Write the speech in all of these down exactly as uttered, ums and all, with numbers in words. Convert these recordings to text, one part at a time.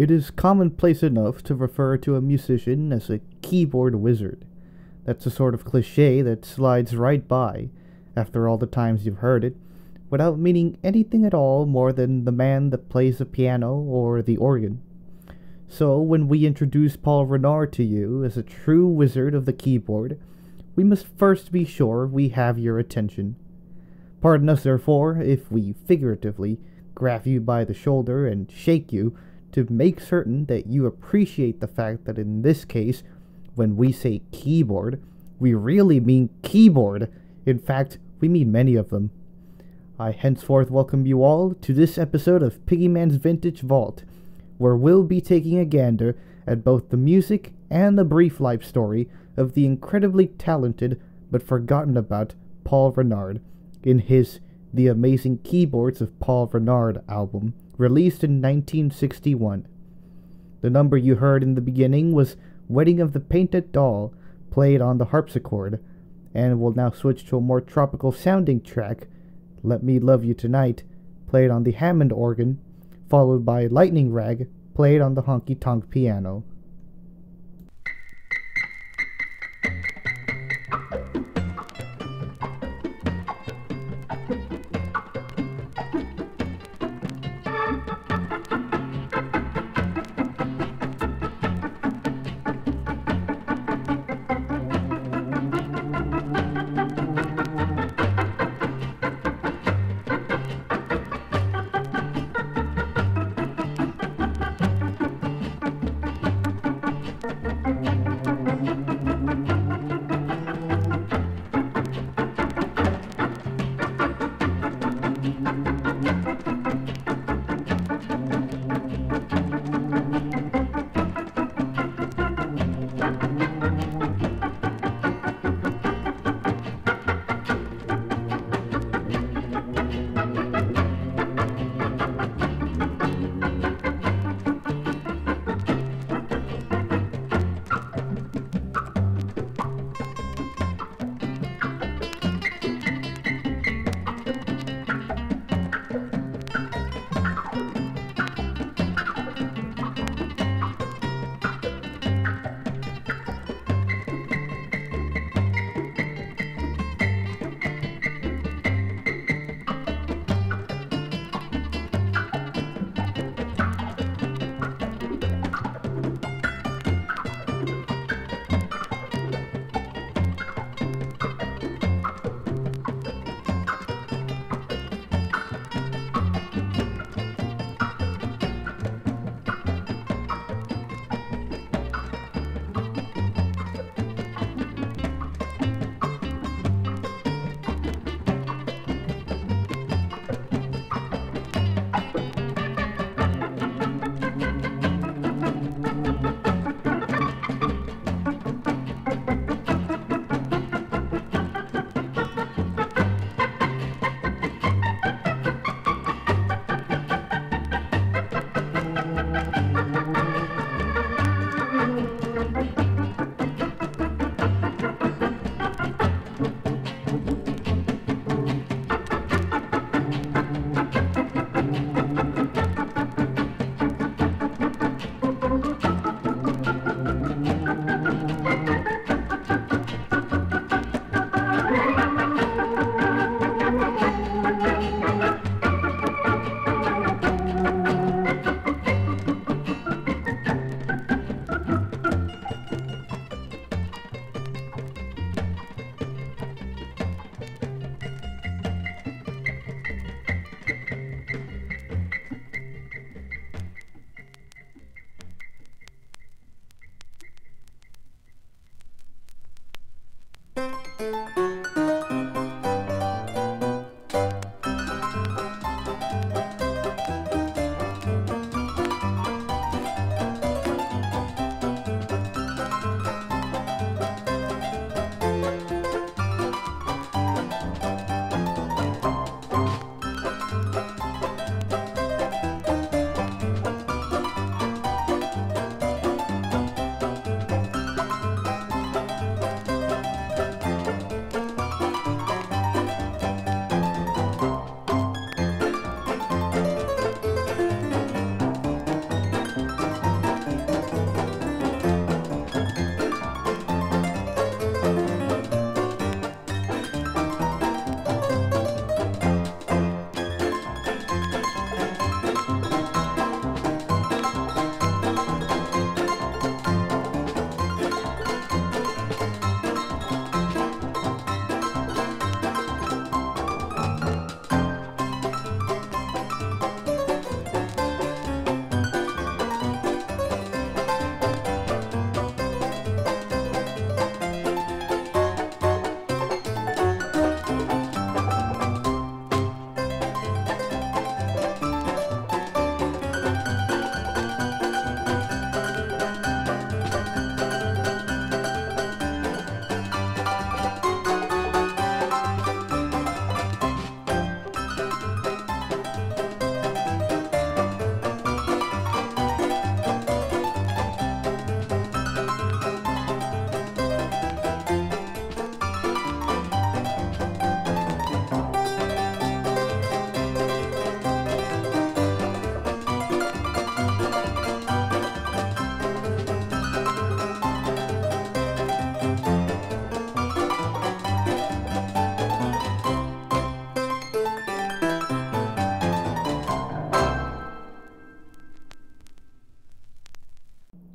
It is commonplace enough to refer to a musician as a keyboard wizard. That's a sort of cliche that slides right by, after all the times you've heard it, without meaning anything at all more than the man that plays the piano or the organ. So when we introduce Paul Renard to you as a true wizard of the keyboard, we must first be sure we have your attention. Pardon us, therefore, if we figuratively grab you by the shoulder and shake you to make certain that you appreciate the fact that in this case, when we say keyboard, we really mean keyboard. In fact, we mean many of them. I henceforth welcome you all to this episode of Piggyman's Vintage Vault, where we'll be taking a gander at both the music and the brief life story of the incredibly talented but forgotten about Paul Renard in his The Amazing Keyboards of Paul Renard album, released in nineteen sixty-one. The number you heard in the beginning was Wedding of the Painted Doll, played on the harpsichord, and we'll now switch to a more tropical sounding track, Let Me Love You Tonight, played on the Hammond organ, followed by Lightnin Rag, played on the honky-tonk piano.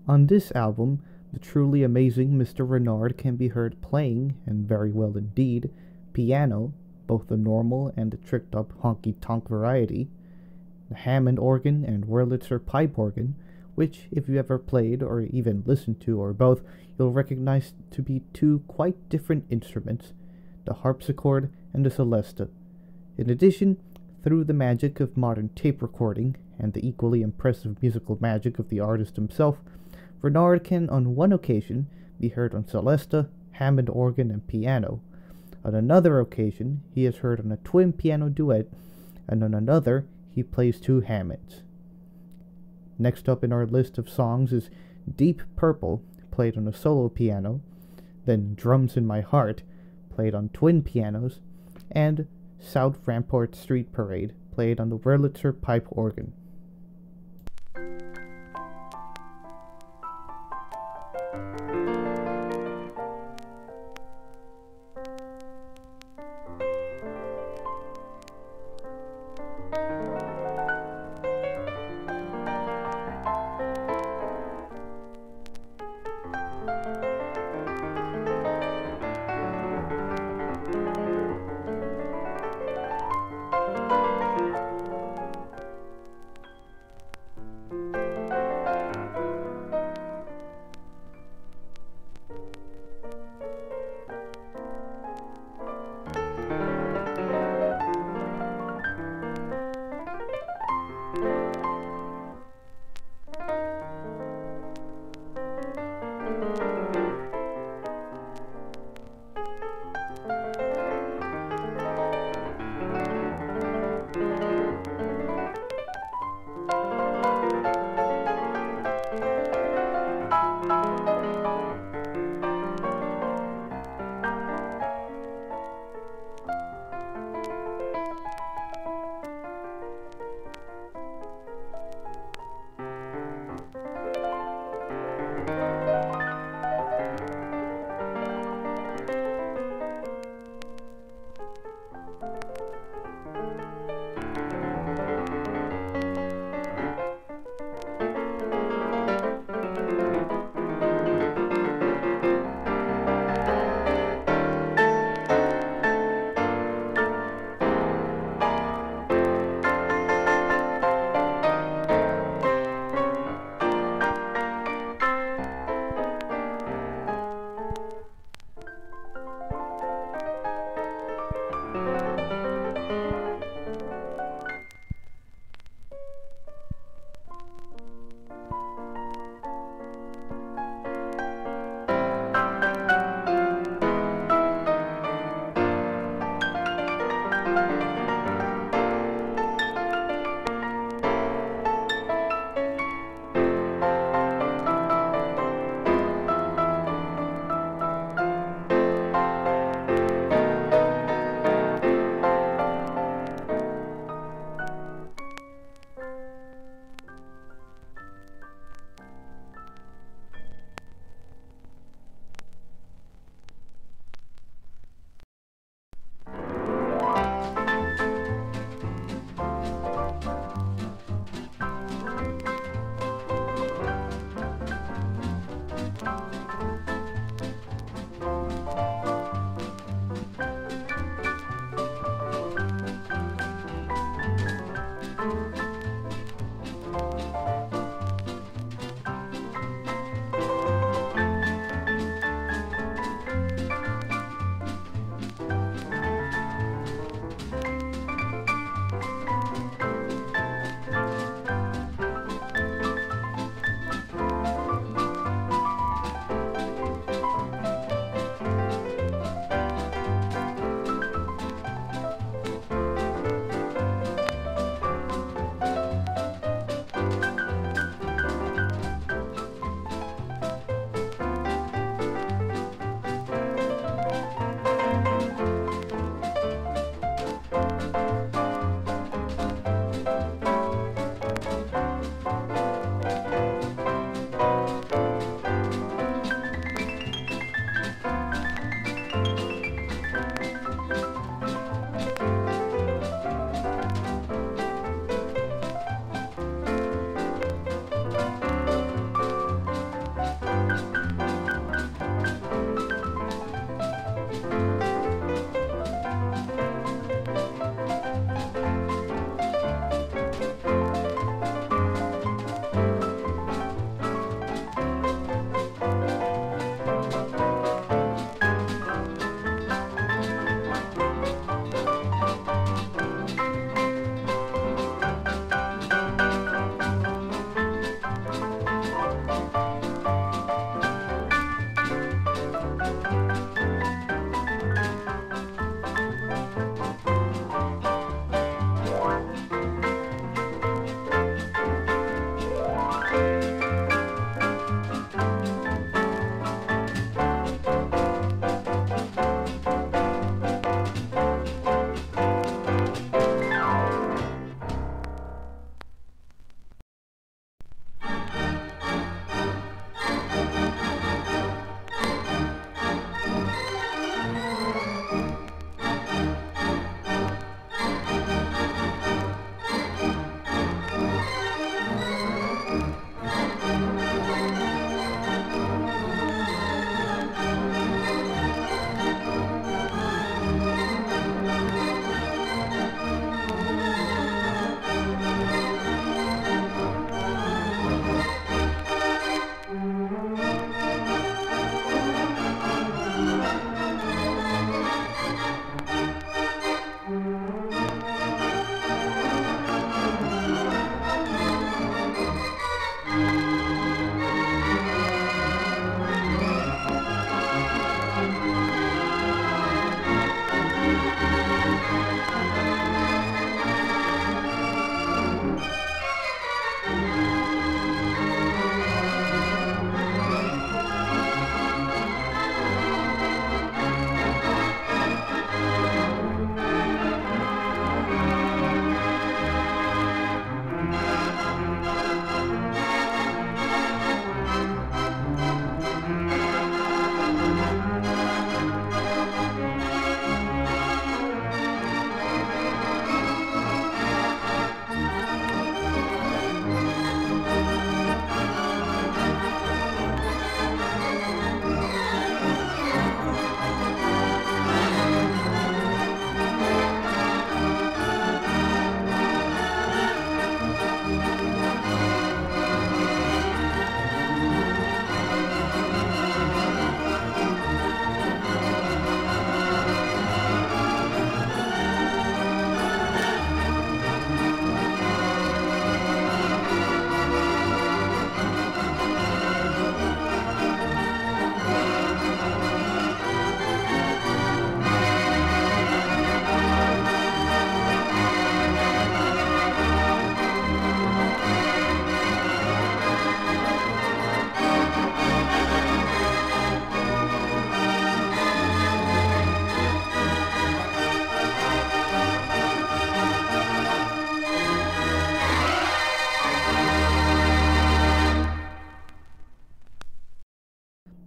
On this album, the truly amazing Mister Renard can be heard playing, and very well indeed, piano, both the normal and the tricked-up honky-tonk variety, the Hammond organ and Wurlitzer pipe organ, which, if you ever played or even listened to or both, you'll recognize to be two quite different instruments, the harpsichord and the celesta. In addition, through the magic of modern tape recording and the equally impressive musical magic of the artist himself, Renard can on one occasion be heard on celesta, Hammond organ, and piano. On another occasion, he is heard on a twin piano duet, and on another, he plays two Hammonds. Next up in our list of songs is Deep Purple, played on a solo piano, then Drums in My Heart, played on twin pianos, and South Rampart Street Parade, played on the Wurlitzer pipe organ.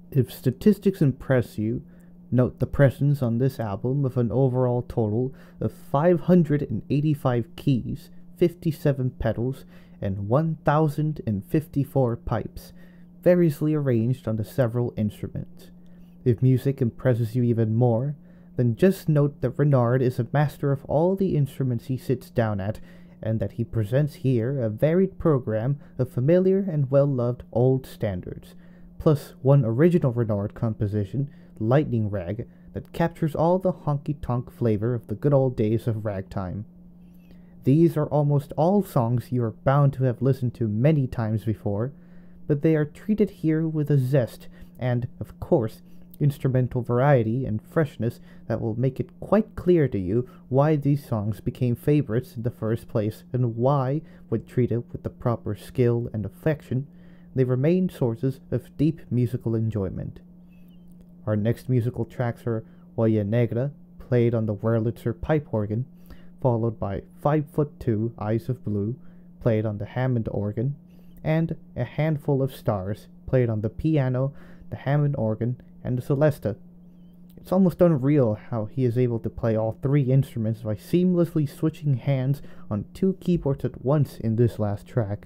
If statistics impress you, note the presence on this album of an overall total of five hundred eighty-five keys, fifty-seven pedals, and one thousand fifty-four pipes, variously arranged on the several instruments. If music impresses you even more, then just note that Renard is a master of all the instruments he sits down at, and that he presents here a varied program of familiar and well-loved old standards, plus one original Renard composition, Lightnin Rag, that captures all the honky-tonk flavor of the good old days of ragtime. These are almost all songs you are bound to have listened to many times before, but they are treated here with a zest and, of course, instrumental variety and freshness that will make it quite clear to you why these songs became favorites in the first place, and why, when treated with the proper skill and affection, they remain sources of deep musical enjoyment. Our next musical tracks are Oye Negra, played on the Wurlitzer pipe organ, followed by Five Foot Two Eyes of Blue, played on the Hammond organ, and A Handful of Stars, played on the piano, the Hammond organ, and the Celesta. It's almost unreal how he is able to play all three instruments by seamlessly switching hands on two keyboards at once in this last track.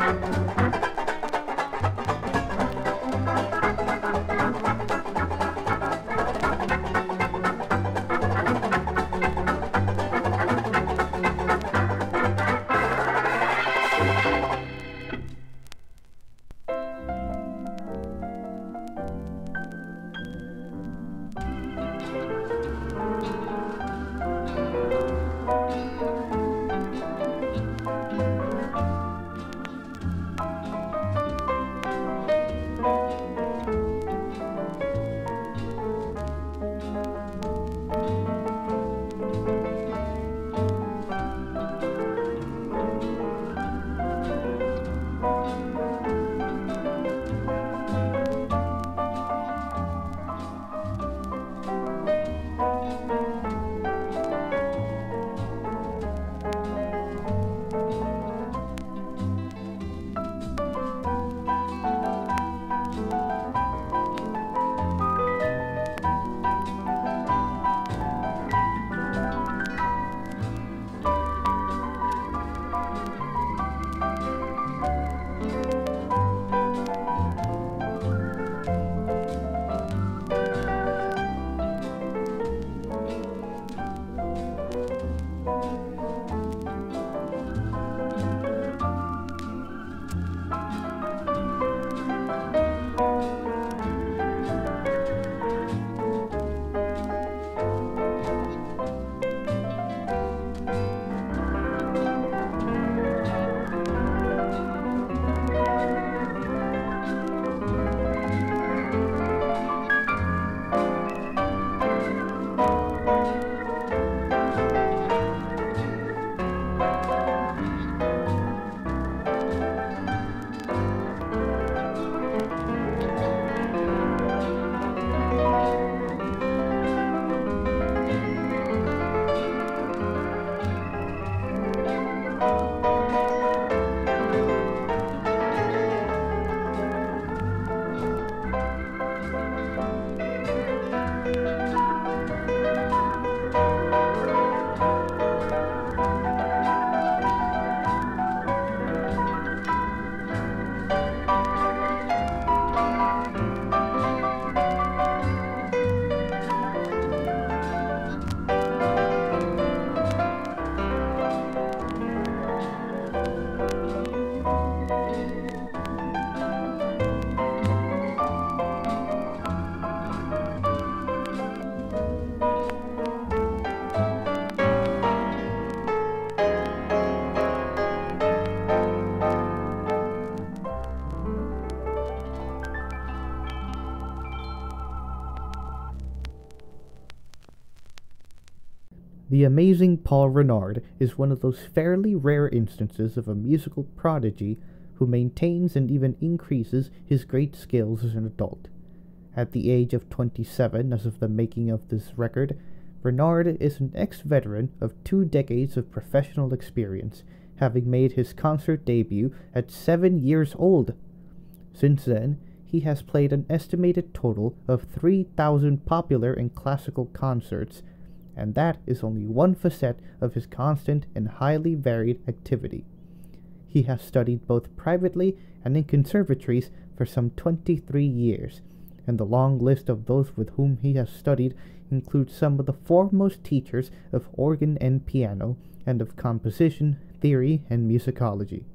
The Amazing Paul Renard is one of those fairly rare instances of a musical prodigy who maintains and even increases his great skills as an adult. At the age of twenty-seven, as of the making of this record, Renard is an ex-veteran of two decades of professional experience, having made his concert debut at seven years old. Since then, he has played an estimated total of three thousand popular and classical concerts, and that is only one facet of his constant and highly varied activity. He has studied both privately and in conservatories for some twenty-three years, and the long list of those with whom he has studied includes some of the foremost teachers of organ and piano, and of composition, theory, and musicology.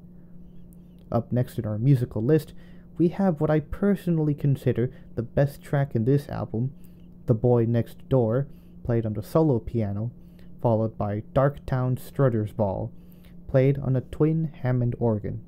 Up next in our musical list, we have what I personally consider the best track in this album, The Boy Next Door, played on the solo piano, followed by Darktown Strutters Ball, played on a twin Hammond organ.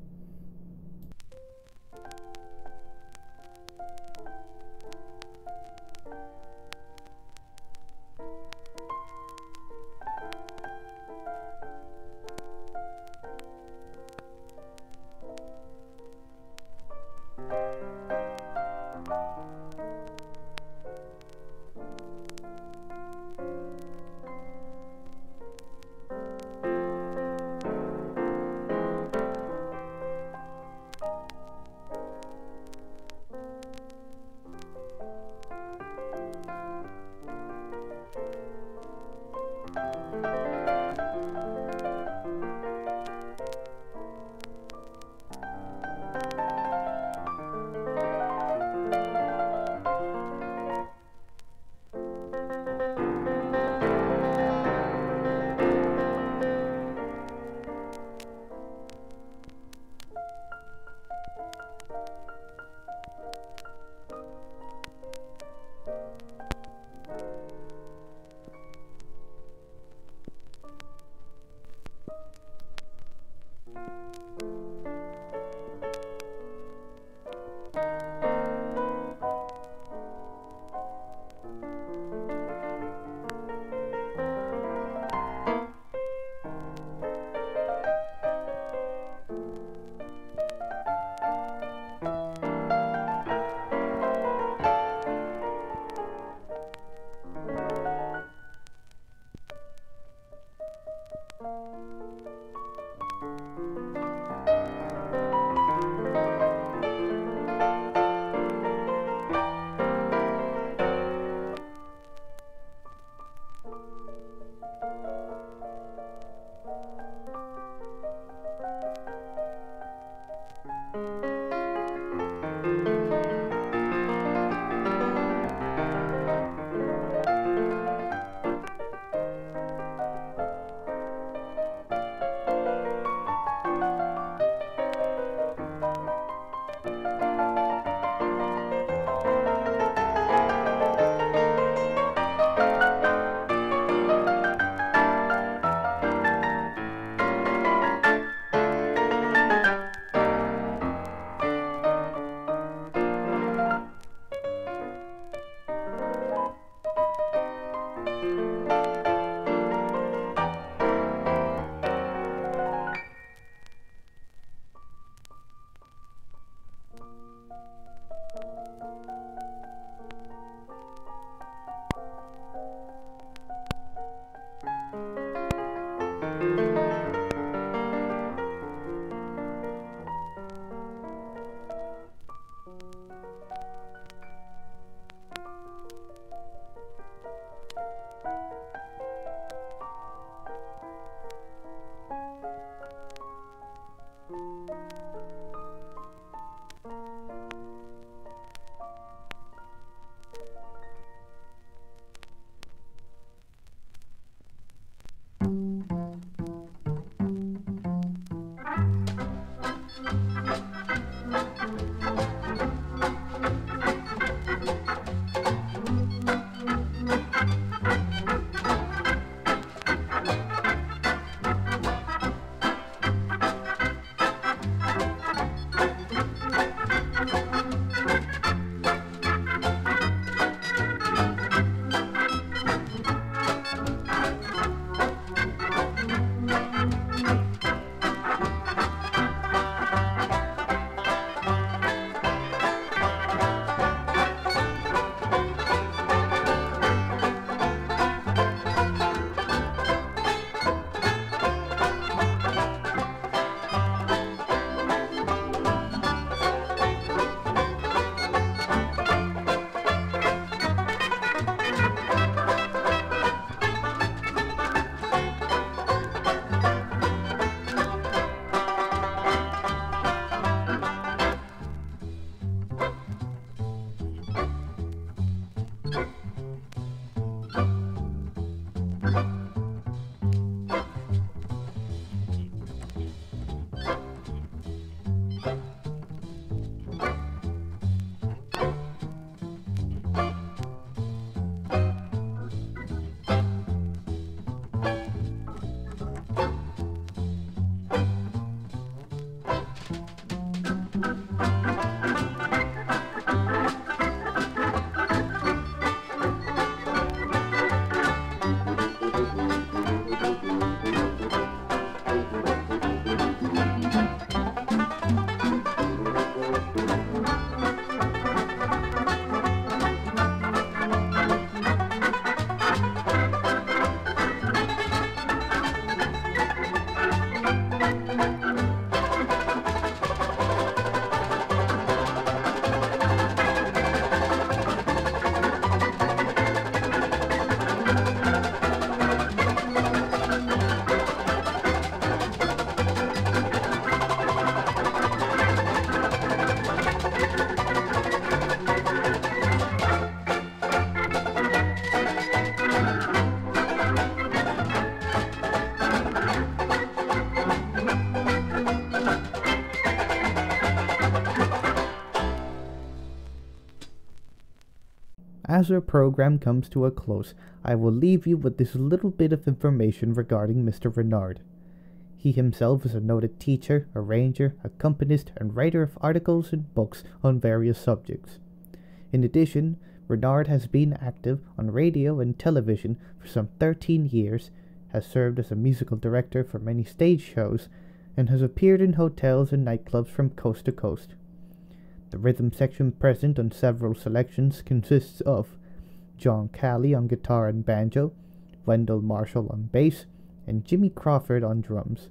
As our program comes to a close, I will leave you with this little bit of information regarding Mister Renard. He himself is a noted teacher, arranger, accompanist, and writer of articles and books on various subjects. In addition, Renard has been active on radio and television for some thirteen years, has served as a musical director for many stage shows, and has appeared in hotels and nightclubs from coast to coast. The rhythm section present on several selections consists of John Calley on guitar and banjo, Wendell Marshall on bass, and Jimmy Crawford on drums.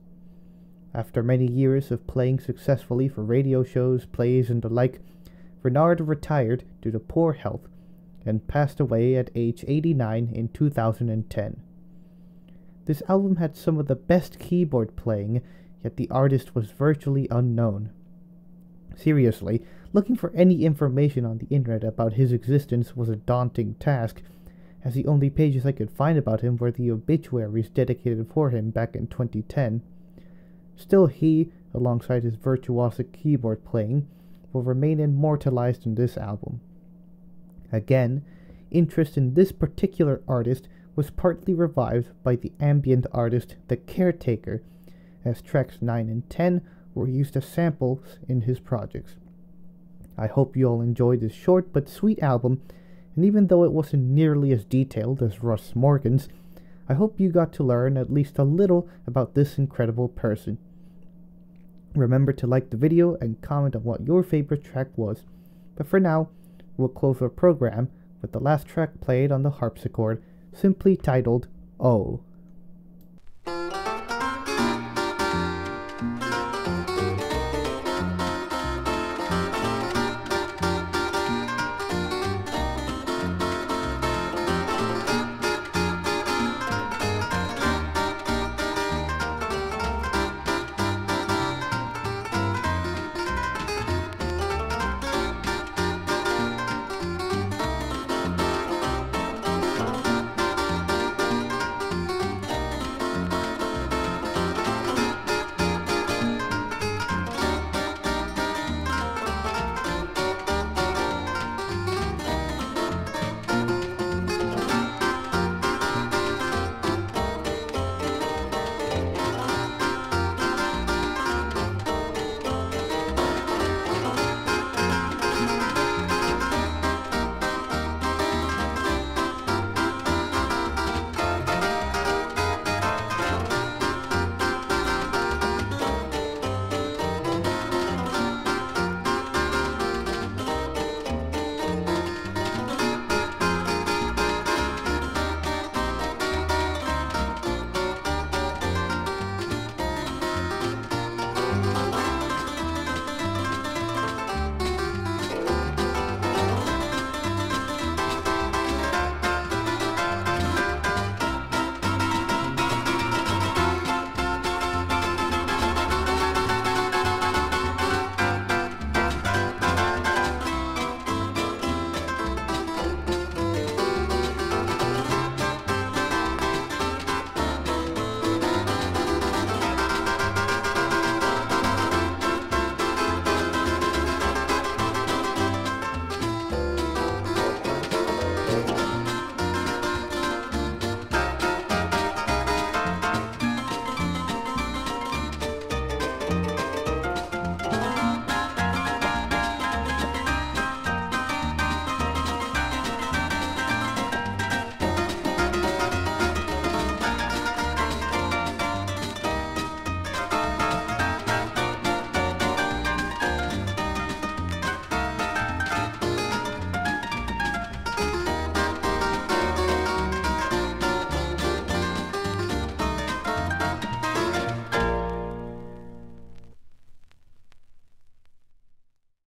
After many years of playing successfully for radio shows, plays, and the like, Renard retired due to poor health and passed away at age eighty-nine in two thousand ten. This album had some of the best keyboard playing, yet the artist was virtually unknown. Seriously, looking for any information on the internet about his existence was a daunting task, as the only pages I could find about him were the obituaries dedicated for him back in twenty ten. Still, he, alongside his virtuosic keyboard playing, will remain immortalized in this album. Again, interest in this particular artist was partly revived by the ambient artist The Caretaker, as tracks nine and ten were used as samples in his projects. I hope you all enjoyed this short but sweet album, and even though it wasn't nearly as detailed as Russ Morgan's, I hope you got to learn at least a little about this incredible person. Remember to like the video and comment on what your favorite track was, but for now, we'll close our program with the last track played on the harpsichord, simply titled Oh.